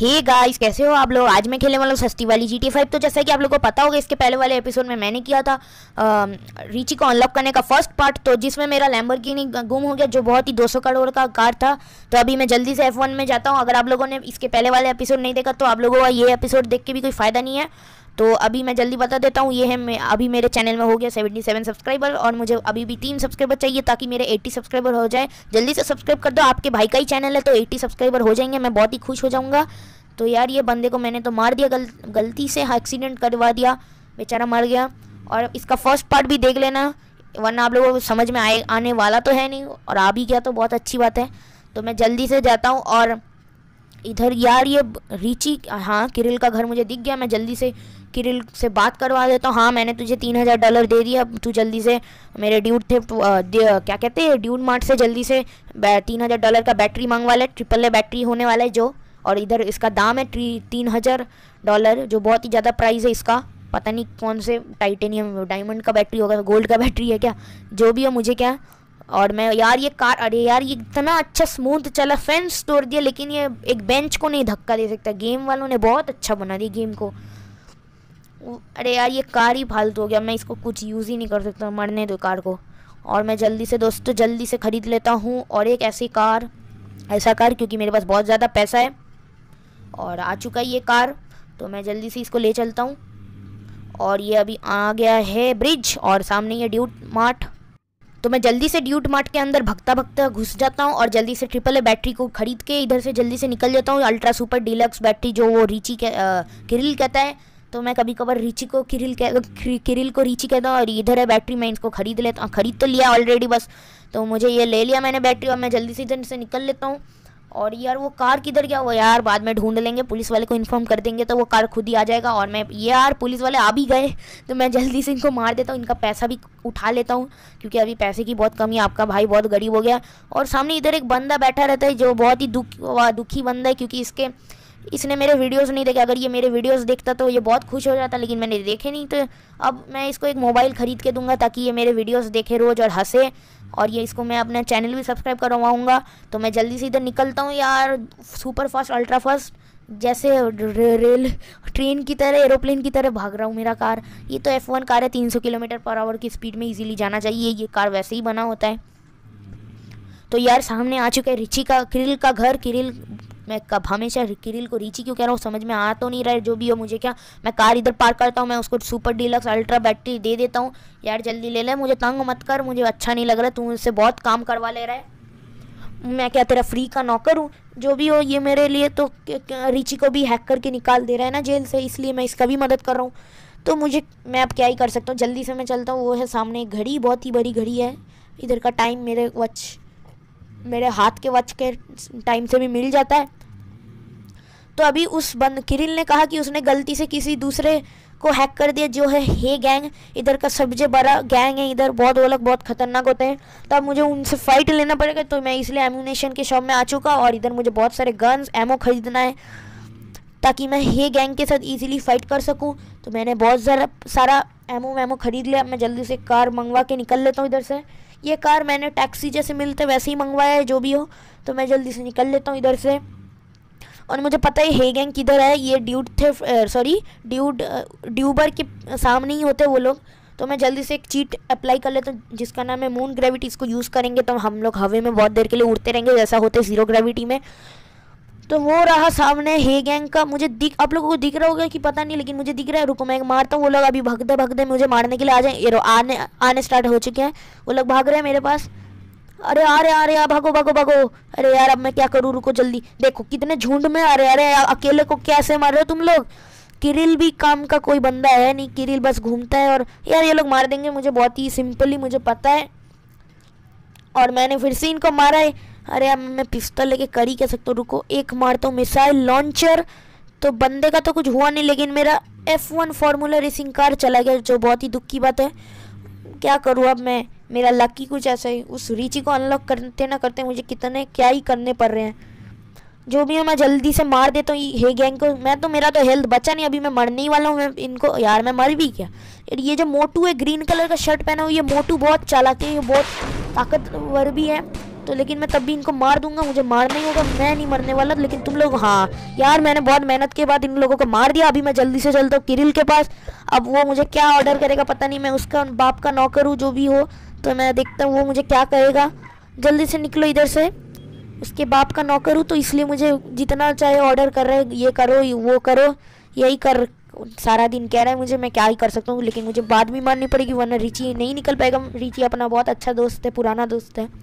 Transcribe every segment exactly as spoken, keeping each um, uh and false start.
Hey guys, कैसे हो आप लोग। आज मैं खेलने वाला हूँ सस्ती वाली जी टी ए फाइव। तो जैसा कि आप लोगों को पता होगा, इसके पहले वाले एपिसोड में मैंने किया था रीची को अनलॉक करने का फर्स्ट पार्ट, तो जिसमें मेरा लैम्बोर्गिनी गुम हो गया, जो बहुत ही दो सौ करोड़ का कार था। तो अभी मैं जल्दी से एफ वन में जाता हूँ। अगर आप लोगों ने इसके पहले वाले एपिसोड नहीं देखा तो आप लोगों का ये एपिसोड देख के भी कोई फ़ायदा नहीं है। तो अभी मैं जल्दी बता देता हूँ। ये है मैं अभी मेरे चैनल में हो गया सतहत्तर सब्सक्राइबर, और मुझे अभी भी तीन सब्सक्राइबर चाहिए ताकि मेरे अस्सी सब्सक्राइबर हो जाए। जल्दी से सब्सक्राइब कर दो, आपके भाई का ही चैनल है तो अस्सी सब्सक्राइबर हो जाएंगे, मैं बहुत ही खुश हो जाऊँगा। तो यार ये बंदे को मैंने तो मार दिया, गल, गलती से एक्सीडेंट करवा दिया, बेचारा मर गया। और इसका फर्स्ट पार्ट भी देख लेना, वरना आप लोगों को समझ में आए आने वाला तो है नहीं, और आ भी गया तो बहुत अच्छी बात है। तो मैं जल्दी से जाता हूँ। और इधर यार ये रीची, हाँ किरिल का घर मुझे दिख गया। मैं जल्दी से किरिल से बात करवा देता हूँ। हाँ मैंने तुझे तीन हज़ार डॉलर दे दिया, अब तू जल्दी से मेरे ड्यूड थे क्या कहते हैं ड्यूड मार्ट से जल्दी से तीन हज़ार डॉलर का बैटरी मंगवा ले। ट्रिपल ए बैटरी होने वाला है जो, और इधर इसका दाम है तीन हज़ार डॉलर, जो बहुत ही ज़्यादा प्राइस है इसका। पता नहीं कौन से टाइटेनियम डायमंड का बैटरी होगा, गोल्ड का बैटरी है क्या, जो भी है मुझे क्या। और मैं यार ये कार, अरे यार ये इतना अच्छा स्मूथ चला, फेंस तोड़ दिया, लेकिन ये एक बेंच को नहीं धक्का दे सकता। गेम वालों ने बहुत अच्छा बना दिया गेम को। अरे यार ये कार ही फालतू हो गया, मैं इसको कुछ यूज़ ही नहीं कर सकता, मरने दो कार को। और मैं जल्दी से दोस्तों जल्दी से ख़रीद लेता हूँ और एक ऐसी कार, ऐसा कार, क्योंकि मेरे पास बहुत ज़्यादा पैसा है और आ चुका है ये कार। तो मैं जल्दी से इसको ले चलता हूँ। और ये अभी आ गया है ब्रिज, और सामने ये ड्यूड मार्ट। तो मैं जल्दी से ड्यूड मार्ट के अंदर भगता भगता घुस जाता हूँ और जल्दी से ट्रिपल ए बैटरी को खरीद के इधर से जल्दी से निकल जाता हूँ। अल्ट्रा सुपर डीलक्स बैटरी जो वो रीची के आ, किरिल कहता है, तो मैं कभी कभार रीची को किरिल कह किरिल को रीची कहता हूँ। और इधर है बैटरी, मैं इसको खरीद लेता हूँ, खरीद तो लिया ऑलरेडी बस। तो मुझे ये ले लिया मैंने बैटरी, और मैं जल्दी से इधर से निकल लेता हूँ। और यार वो कार किधर गया, वो यार बाद में ढूंढ लेंगे, पुलिस वाले को इन्फॉर्म कर देंगे तो वो कार खुद ही आ जाएगा। और मैं यार पुलिस वाले आ भी गए तो मैं जल्दी से इनको मार देता हूँ, इनका पैसा भी उठा लेता हूँ, क्योंकि अभी पैसे की बहुत कमी है, आपका भाई बहुत गरीब हो गया। और सामने इधर एक बंदा बैठा रहता है जो बहुत ही दुख दुखी बंदा है, क्योंकि इसके इसने मेरे वीडियोस नहीं देखे। अगर ये मेरे वीडियोस देखता तो ये बहुत खुश हो जाता, लेकिन मैंने देखे नहीं। तो अब मैं इसको एक मोबाइल ख़रीद के दूंगा ताकि ये मेरे वीडियोस देखे रोज़ और हंसे, और ये इसको मैं अपना चैनल भी सब्सक्राइब करवाऊँगा। तो मैं जल्दी से इधर निकलता हूँ यार, सुपर फास्ट अल्ट्रा फास्ट, जैसे रे, रेल ट्रेन की तरह, एरोप्लेन की तरह भाग रहा हूँ मेरा कार। ये तो एफ वन कार है, तीन सौ किलोमीटर पर आवर की स्पीड में इजीली जाना चाहिए, ये कार वैसे ही बना होता है। तो यार सामने आ चुका है रीची का किरिल का घर। किरिल, मैं कब हमेशा किरिल को रीची क्यों कह रहा हूँ समझ में आ तो नहीं रहा है, जो भी हो मुझे क्या। मैं कार इधर पार्क करता हूँ, मैं उसको सुपर डीलक्स अल्ट्रा बैटरी दे देता हूँ। यार जल्दी ले ले, मुझे तंग मत कर, मुझे अच्छा नहीं लग रहा, तू मुझसे बहुत काम करवा ले रहा है। मैं क्या तेरा फ्री का नौकर हूँ, जो भी हो ये मेरे लिए तो रीची को भी हैक करके निकाल दे रहा है ना जेल से, इसलिए मैं इसका भी मदद कर रहा हूँ। तो मुझे, मैं अब क्या ही कर सकता हूँ, जल्दी से मैं चलता हूँ। वो है सामने घड़ी, बहुत ही बड़ी घड़ी है, इधर का टाइम मेरे वॉच, मेरे हाथ के वॉच के टाइम से भी मिल जाता है। तो अभी उस बंद किरिल ने कहा कि उसने गलती से किसी दूसरे को हैक कर दिया, जो है हे गैंग, इधर का सबसे बड़ा गैंग है इधर, बहुत वो लोग बहुत खतरनाक होते हैं। तो अब मुझे उनसे फाइट लेना पड़ेगा, तो मैं इसलिए एम्यूनेशन के शॉप में आ चुका। और इधर मुझे बहुत सारे गन्स एमो खरीदना है ताकि मैं हे गैंग के साथ इजीली फाइट कर सकूं। तो मैंने बहुत ज़्यादा सारा एमो वैमो खरीद लिया। मैं जल्दी से कार मंगवा के निकल लेता हूँ इधर से। ये कार मैंने टैक्सी जैसे मिलते वैसे ही मंगवाया है, जो भी हो। तो मैं जल्दी से निकल लेता हूँ इधर से। और मुझे पता है हे गैंग किधर है, ये ड्यूड थे, सॉरी ड्यूड ड्यूबर के सामने ही होते वो लोग। तो मैं जल्दी से एक चीट अप्लाई कर लेता हूँ जिसका नाम है मून ग्रेविटी। इसको यूज़ करेंगे तो हम लोग हवा में बहुत देर के लिए उड़ते रहेंगे, जैसा होते जीरो ग्रेविटी में। तो वो रहा सामने हे गैंग का, मुझे दिख, आप लोगों को दिख रहा होगा कि पता नहीं, लेकिन मुझे दिख रहा है। रुको मैं मारता हूँ, वो लोग अभी भगदे भगदे मुझे मारने के लिए आ जाए, ये आने आने स्टार्ट हो चुके हैं, वो लोग भाग रहे हैं मेरे पास। अरे आ रहे आ रहे, भागो भागो भागो। अरे यार अब मैं क्या करूँ, रुको जल्दी, देखो कितने झुंड में आ रहे। अरे अकेले को कैसे मार रहे हो तुम लोग। किरिल भी काम का कोई बंदा है नहीं, किरिल बस घूमता है। और यार ये लोग मार देंगे मुझे बहुत ही सिंपली, मुझे पता है। और मैंने फिर से इनको मारा है। अरे अब मैं पिस्तौल लेके कर ही कह सकता हूँ, रुको एक मारता हूँ मिसाइल लॉन्चर। तो बंदे का तो कुछ हुआ नहीं, लेकिन मेरा F one formula racing car चला गया, जो बहुत ही दुख की बात है। क्या करूँ अब मैं, मेरा लक ही कुछ ऐसा ही। उस रीची को अनलॉक करते ना करते मुझे कितने क्या ही करने पड़ रहे हैं। जो भी है मैं जल्दी से मार देता हूँ हे गैंग को। मैं तो, मेरा तो हेल्थ बचा नहीं, अभी मैं मरने ही वाला हूँ। मैं इनको, यार मैं मर भी क्या। ये जो मोटू है ग्रीन कलर का शर्ट पहना हुआ, ये मोटू बहुत चालाक है, ये बहुत ताकतवर भी है। तो लेकिन मैं तब भी इनको मार दूंगा, मुझे मारना ही होगा, मैं नहीं मरने वाला। लेकिन तुम लोग, हाँ यार मैंने बहुत मेहनत के बाद इन लोगों को मार दिया। अभी मैं जल्दी से चलता हूँ किरिल के पास। अब वो मुझे क्या ऑर्डर करेगा पता नहीं, मैं उसका बाप का नौकर हूँ जो भी हो, तो मैं देखता हूँ वो मुझे क्या कहेगा। जल्दी से निकलो इधर से, उसके बाप का नौकर हूँ तो इसलिए मुझे जितना चाहे ऑर्डर कर रहे, ये करो वो करो, यही कर, सारा दिन कह रहा है मुझे, मैं क्या ही कर सकता हूँ। लेकिन मुझे बात भी माननी पड़ेगी वरना रिची नहीं निकल पाएगा। रिची अपना बहुत अच्छा दोस्त है, पुराना दोस्त है।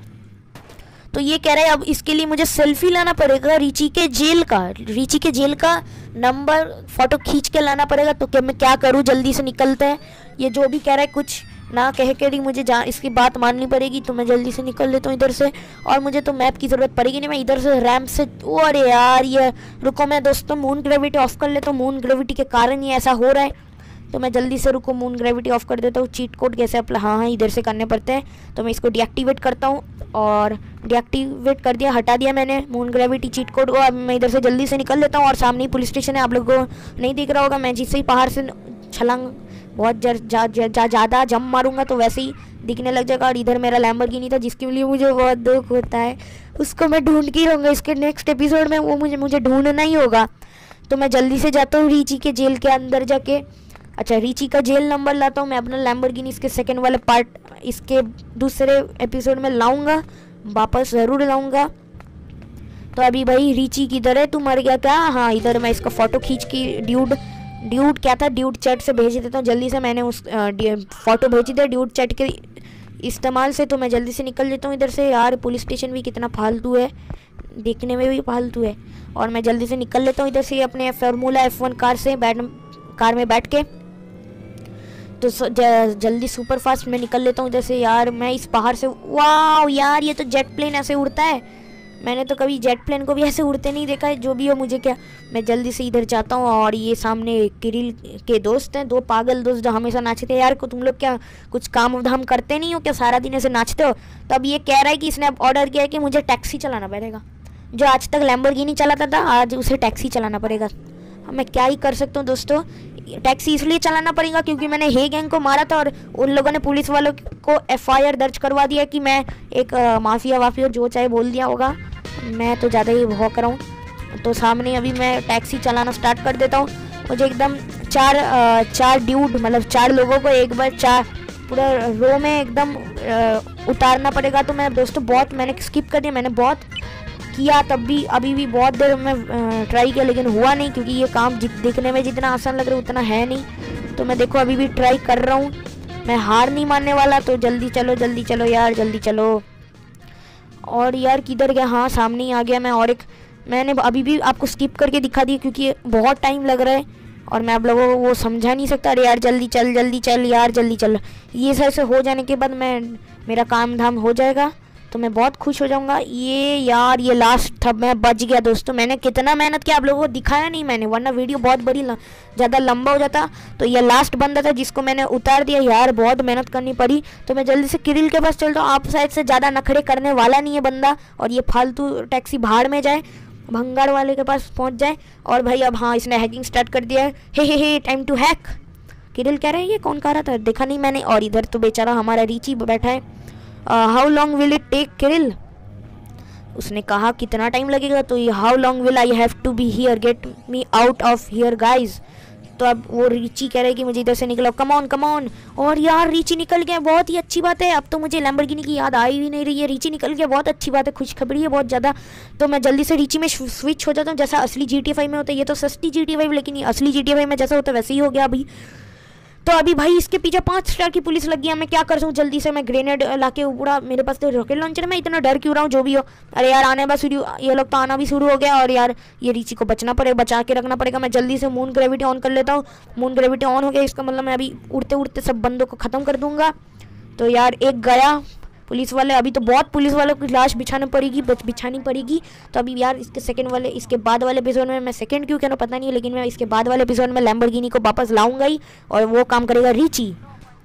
तो ये कह रहा है अब इसके लिए मुझे सेल्फी लाना पड़ेगा रिची के जेल का, रिची के जेल का नंबर फोटो खींच के लाना पड़ेगा। तो क्या मैं क्या करूँ, जल्दी से निकलते हैं। ये जो भी कह रहा है कुछ ना कह के मुझे जा इसकी बात माननी पड़ेगी। तो मैं जल्दी से निकल लेता हूँ इधर से, और मुझे तो मैप की ज़रूरत पड़ेगी नहीं। मैं इधर से रैम्प से, अरे यार ये रुको, मैं दोस्तों मून ग्रेविटी ऑफ कर लेता हूँ। मून ग्रेविटी के कारण ही ऐसा हो रहा है, तो मैं जल्दी से रुको मून ग्रेविटी ऑफ कर देता हूँ। चीट कोड कैसे अप्लाई, हाँ हाँ इधर से करने पड़ते हैं। तो मैं इसको डीएक्टिवेट करता हूँ, और डीएक्टिवेट कर दिया, हटा दिया मैंने मून ग्रेविटी चीट कोड को। अब मैं इधर से जल्दी से निकल लेता हूँ, और सामने ही पुलिस स्टेशन है। आप लोगों को नहीं दिख रहा होगा, मैं जिससे ही पहाड़ से छलांग बहुत ज़्यादा जा, जा, जा, जम मारूंगा तो वैसे ही दिखने लग जाएगा। और इधर मेरा लैम्बोर्गिनी था जिसके लिए मुझे बहुत दुख होता है, उसको मैं ढूंढ के रहूँगा। इसके नेक्स्ट एपिसोड में वो मुझे मुझे ढूंढना ही होगा। तो मैं जल्दी से जाता हूँ रिची के जेल के अंदर जाके। अच्छा, रिची का जेल नंबर लाता हूँ मैं अपना लैम्बोर्गिनी। इसके सेकंड वाले पार्ट इसके दूसरे एपिसोड में लाऊंगा, वापस ज़रूर लाऊंगा। तो अभी भाई रिची किधर है, तू मर गया क्या? हाँ इधर, मैं इसका फ़ोटो खींच के ड्यूड ड्यूड क्या था ड्यूड चैट से भेज देता हूँ जल्दी से। मैंने उस फ़ोटो भेजी थी ड्यूड चैट के इस्तेमाल से। तो मैं जल्दी से निकल लेता हूँ इधर से। यार पुलिस स्टेशन भी कितना फालतू है, देखने में भी फालतू है। और मैं जल्दी से निकल लेता हूँ इधर से अपने फार्मूला एफ वन कार से बैठ कार में बैठ के। तो जल्दी सुपर फास्ट में निकल लेता हूँ इधर से। यार मैं इस पहाड़ से, वाह यार ये तो जेट प्लेन ऐसे उड़ता है। मैंने तो कभी जेट प्लेन को भी ऐसे उड़ते नहीं देखा है। जो भी हो मुझे क्या, मैं जल्दी से इधर जाता हूँ। और ये सामने किरिल के दोस्त हैं, दो पागल दोस्त जो हमेशा नाचते हैं। यार को तुम लोग क्या कुछ काम धाम करते नहीं हो क्या, सारा दिन ऐसे नाचते हो? तो अब ये कह रहा है कि इसने अब ऑर्डर किया है कि मुझे टैक्सी चलाना पड़ेगा। जो आज तक लैम्बोर्गिनी चलाता था, आज उसे टैक्सी चलाना पड़ेगा। मैं क्या ही कर सकता हूँ दोस्तों, टैक्सी इसलिए चलाना पड़ेगा क्योंकि मैंने हे गैंग को मारा था, और उन लोगों ने पुलिस वालों को एफ आई आर दर्ज करवा दिया कि मैं एक माफिया वाफिया जो चाहे बोल दिया होगा। मैं तो ज़्यादा ही भौंक रहा हूँ। तो सामने अभी मैं टैक्सी चलाना स्टार्ट कर देता हूँ। मुझे एकदम चार चार ड्यूड मतलब चार लोगों को एक बार चार पूरा रो में एकदम उतारना पड़ेगा। तो मैं दोस्तों बहुत मैंने स्किप कर दिया, मैंने बहुत किया तब भी, अभी भी बहुत देर में ट्राई किया लेकिन हुआ नहीं, क्योंकि ये काम दिखने में जितना आसान लग रहा है उतना है नहीं। तो मैं देखो अभी भी ट्राई कर रहा हूँ, मैं हार नहीं मानने वाला। तो जल्दी चलो जल्दी चलो यार, जल्दी चलो। और यार किधर गया, हाँ सामने ही आ गया मैं। और एक मैंने अभी भी आपको स्किप करके दिखा दिया क्योंकि बहुत टाइम लग रहा है और मैं आप लोगों को वो समझा नहीं सकता। अरे यार जल्दी चल जल्दी चल यार जल्दी चल। ये सब से हो जाने के बाद मैं मेरा काम धाम हो जाएगा तो मैं बहुत खुश हो जाऊंगा। ये यार ये लास्ट था, मैं बच गया दोस्तों। मैंने कितना मेहनत किया आप लोगों को दिखाया नहीं मैंने, वरना वीडियो बहुत बड़ी ज़्यादा लंबा हो जाता। तो ये लास्ट बंदा था जिसको मैंने उतार दिया। यार बहुत मेहनत करनी पड़ी। तो मैं जल्दी से किरिल के पास चलता हूँ। आप साइड से ज़्यादा नखड़े करने वाला नहीं है बंदा, और ये फालतू टैक्सी भाड़ में जाए, भंगार वाले के पास पहुँच जाए। और भाई अब हाँ इसने हैकिंग स्टार्ट कर दिया है। Hey hey hey time to hack. Kirill कह रहे हैं ये कौन कह रहा था, देखा नहीं मैंने। और इधर तो बेचारा हमारा रिची बैठा है। How long will it take Kirill, उसने कहा कितना टाइम लगेगा। तो ये how long will I have to be here, get me out of here guys. तो अब वो रिची कह रहे हैं कि मुझे इधर से निकलो, कम ऑन कम ऑन। और यार रिची निकल गया, बहुत ही अच्छी बात है। अब तो मुझे लैम्बोर्गिनी की याद आई भी नहीं रही है, रिची निकल गया, बहुत अच्छी बात है, खुशखबरी है बहुत ज़्यादा। तो मैं जल्दी से रिची में स्विच हो जाता हूँ, जैसा असली जी टी फाइव में होता है। ये तो सस्ती जी टी फाइव, लेकिन ये असली जी टी फाइव में जैसा होता है वैसे ही हो गया अभी। तो अभी भाई इसके पीछे पाँच स्टार की पुलिस लग गया। मैं क्या कर सकूँ, जल्दी से मैं ग्रेनेड लाके पूरा, मेरे पास तो रॉकेट लॉन्चर, मैं इतना डर क्यों रहा हूँ जो भी हो। अरे यार आने बस शुरू, ये लोग तो आना भी शुरू हो गया। और यार ये रिची को बचना पड़ेगा, बचा के रखना पड़ेगा। मैं जल्दी से मून ग्रेविटी ऑन कर लेता हूँ। मून ग्रेविटी ऑन हो गया, इसका मतलब मैं अभी उड़ते उड़ते सब बंदों को ख़त्म कर दूंगा। तो यार एक गया पुलिस वाले, अभी तो बहुत पुलिस वालों की लाश बिछानी पड़ेगी बिछानी पड़ेगी। तो अभी यार इसके सेकंड वाले इसके बाद वाले एपिसोड में, मैं सेकंड क्यों कहना पता नहीं है, लेकिन मैं इसके बाद वाले एपिसोड में लैम्बोर्गिनी को वापस लाऊंगा ही, और वो काम करेगा रिची।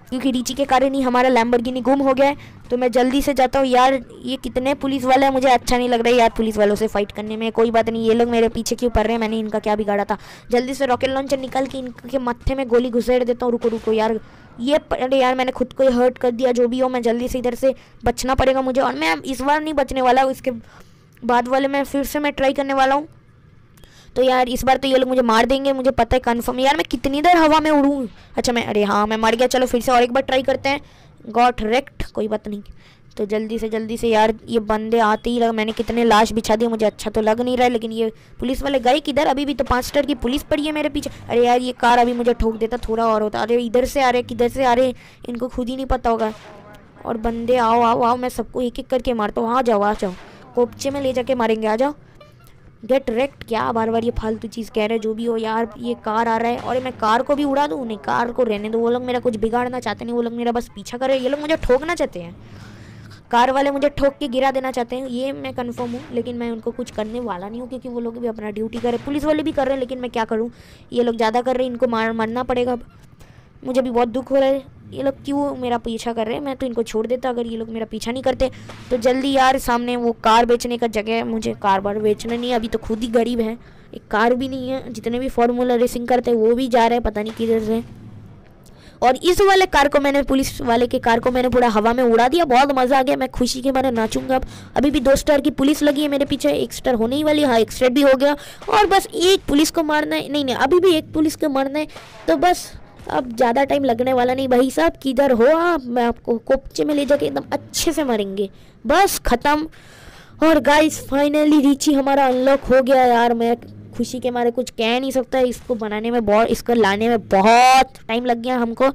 क्योंकि रीची के कारण ही हमारा लैम्बोर्गिनी गुम हो गया है। तो मैं जल्दी से जाता हूँ। यार ये कितने पुलिस वाले हैं, मुझे अच्छा नहीं लग रहा है यार पुलिस वालों से फाइट करने में। कोई बात नहीं, ये लोग मेरे पीछे क्यों पड़ रहे हैं, मैंने इनका क्या बिगाड़ा था। जल्दी से रॉकेट लॉन्चर निकाल के इनके मत्थे में गोली घुसेड़ देता हूँ। रुको रुको यार, ये अरे यार मैंने खुद को ही हर्ट कर दिया। जो भी हो, मैं जल्दी से इधर से बचना पड़ेगा मुझे। और मैं इस बार नहीं बचने वाला, इसके बाद वाले में फिर से मैं ट्राई करने वाला हूँ। तो यार इस बार तो ये लोग मुझे मार देंगे, मुझे पता है कन्फर्म। यार मैं कितनी देर हवा में उड़ूँ। अच्छा मैं, अरे हाँ मैं मर गया। चलो फिर से और एक बार ट्राई करते हैं। गॉट रेक्ट, कोई बात नहीं। तो जल्दी से जल्दी से यार ये बंदे आते ही लगा। मैंने कितने लाश बिछा दिए, मुझे अच्छा तो लग नहीं रहा है। लेकिन ये पुलिस वाले गए किधर? अभी भी तो पाँच स्टार की पुलिस पड़ी है मेरे पीछे। अरे यार ये कार अभी मुझे ठोक देता, थोड़ा और होता। अरे इधर से आ रहे, किधर से आ रहे, इनको खुद ही नहीं पता होगा। और बंदे आओ आओ आओ, मैं सबको एक एक करके मारता हूँ। आ जाओ आ जाओ, कोपचे में ले जाके मारेंगे, आ जाओ। गेट रेक्ट, क्या बार बार ये फालतू चीज़ कह रहे हैं। जो भी हो यार, ये कार आ रहा है और मैं कार को भी उड़ा दूँ? नहीं, कार को रहने दो। वो लोग मेरा कुछ बिगाड़ना चाहते नहीं, वो लोग मेरा बस पीछा कर रहे हैं। ये लोग मुझे ठोकना चाहते हैं, कार वाले मुझे ठोक के गिरा देना चाहते हैं, ये मैं कंफर्म हूँ। लेकिन मैं उनको कुछ करने वाला नहीं हूँ, क्योंकि वो लोग भी अपना ड्यूटी कर रहे हैं। पुलिस वाले भी कर रहे हैं, लेकिन मैं क्या करूँ, ये लोग ज़्यादा कर रहे हैं, इनको मार मारना पड़ेगा। मुझे भी बहुत दुख हो रहा है, ये लोग क्यों मेरा पीछा कर रहे हैं। मैं तो इनको छोड़ देता अगर ये लोग मेरा पीछा नहीं करते। तो जल्दी यार, सामने वो कार बेचने का जगह है, मुझे कार बार बेचना नहीं है। अभी तो खुद ही गरीब है, एक कार भी नहीं है। जितने भी फार्मूला रेसिंग करते हैं वो भी जा रहे हैं पता नहीं किधर से। और इस वाले कार को मैंने, पुलिस वाले के कार को मैंने पूरा हवा में उड़ा दिया। बहुत मज़ा आ गया, मैं खुशी के मारे नाचूंगा अब। अभी भी दो स्टार की पुलिस लगी है मेरे पीछे, एक स्टार होने ही वाली। हाँ एक स्टार भी हो गया, और बस एक पुलिस को मारना है। नहीं नहीं, अभी भी एक पुलिस को मारना है। तो बस अब ज़्यादा टाइम लगने वाला नहीं। भाई साहब किधर हो आप? मैं आपको कोपचे में ले जाके एकदम अच्छे से मारेंगे। बस ख़त्म। और गाइस फाइनली रीची हमारा अनलॉक हो गया। यार मैं खुशी के मारे कुछ कह नहीं सकता। इसको बनाने में बहुत, इसको लाने में बहुत टाइम लग गया हमको।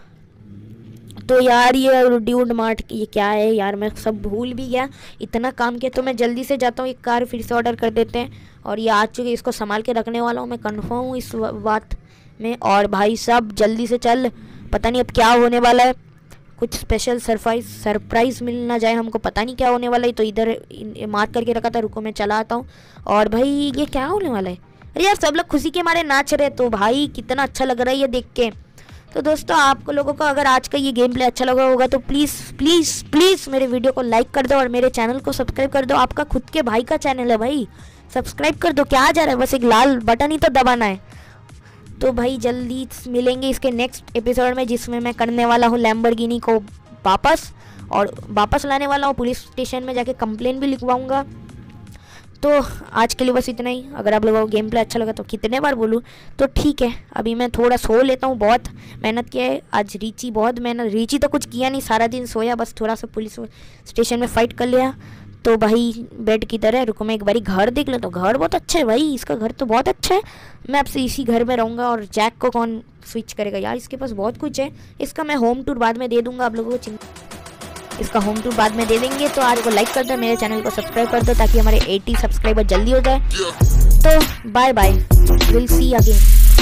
तो यार ये ड्यूड मार्ट ये क्या है यार, मैं सब भूल भी गया, इतना काम किया। तो मैं जल्दी से जाता हूँ, एक कार फिर से ऑर्डर कर देते हैं। और ये आ चुके, इसको संभाल के रखने वाला हूँ, मैं कन्फर्म हूँ इस बात में। और भाई साहब जल्दी से चल, पता नहीं अब क्या होने वाला है। कुछ स्पेशल सरप्राइज सरप्राइज मिल ना जाए हमको, पता नहीं क्या होने वाला है। तो इधर मार्क करके रखा था, रुको मैं चला आता हूँ। और भाई ये क्या होने वाला है? अरे यार सब लोग खुशी के मारे नाच रहे, तो भाई कितना अच्छा लग रहा है ये देख के। तो दोस्तों आपको लोगों को अगर आज का ये गेम प्ले अच्छा लगा होगा तो प्लीज़ प्लीज़ प्लीज़ मेरे वीडियो को लाइक कर दो और मेरे चैनल को सब्सक्राइब कर दो। आपका खुद के भाई का चैनल है भाई, सब्सक्राइब कर दो। क्या आ जा रहा है, बस एक लाल बटन ही तो दबाना है। तो भाई जल्दी मिलेंगे इसके नेक्स्ट एपिसोड में, जिसमें मैं करने वाला हूँ लैम्बोर्गिनी को वापस, और वापस लाने वाला हूँ। पुलिस स्टेशन में जाके कंप्लेन भी लिखवाऊंगा। तो आज के लिए बस इतना ही। अगर आप लोगों को गेम प्ले अच्छा लगा तो कितने बार बोलूँ, तो ठीक है अभी मैं थोड़ा सो लेता हूँ। बहुत मेहनत किया है आज रीची, बहुत मेहनत। रीची तो कुछ किया नहीं, सारा दिन सोया, बस थोड़ा सा पुलिस स्टेशन में फ़ाइट कर लिया। तो भाई बेड की तरह, रुको मैं एक बारी घर देख लेता हूँ। घर बहुत अच्छा है भाई, इसका घर तो बहुत अच्छा है। मैं अब से इसी घर में रहूँगा। और जैक को कौन स्विच करेगा यार, इसके पास बहुत कुछ है। इसका मैं होम टूर बाद में दे दूँगा, आप लोगों को चिंता, इसका होम टूर बाद में दे देंगे। तो आज को लाइक कर दो, मेरे चैनल को सब्सक्राइब कर दो, ताकि हमारे अस्सी सब्सक्राइबर जल्दी हो जाए। तो bye bye, will see again.